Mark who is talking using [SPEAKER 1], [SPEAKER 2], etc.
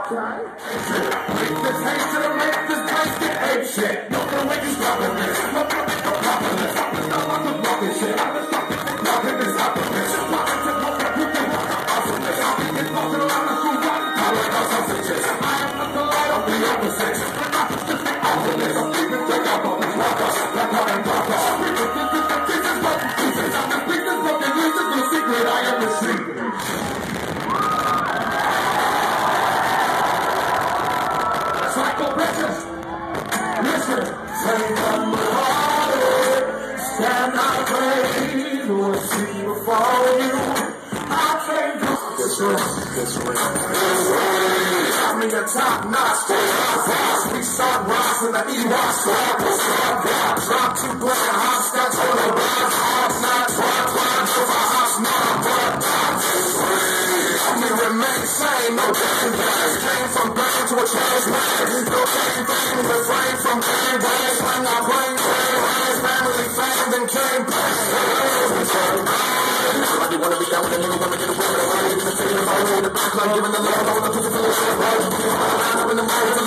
[SPEAKER 1] Make this hate to make this place get ape shit. No way you stopping this. No stopping this. Stop on the fucking shit. I'm the fucking blocking this happiness. Walking to go back, you can walk out from this. I'll be walking around the school block, calling out some bitches. I am not the light of the opposite. I'm not just the opposite. I'm keeping take out of this rocker. Like how I'm rocker. People think this is what you think. I'm the biggest fucking news is no secret. I am the secret. Psycho bitches, listen, take on the heart, stand out brave, who will see before you, I'll trade you. This way. I'm in your top notch, we start rocks in the E-Rock squad, we'll start rock, drop two black hopscotch on the rock, hop not rock, over hops, not rock, we remain sane, no game games, came from brain to a change man, no game thing, refrain from game ways, when I bring raise, family fame, then came back. Everybody wanna be down with a nigga, wanna get away with it, wanna get in the city, if I roll the back, like giving the love, I wanna put the pillow, in the morning.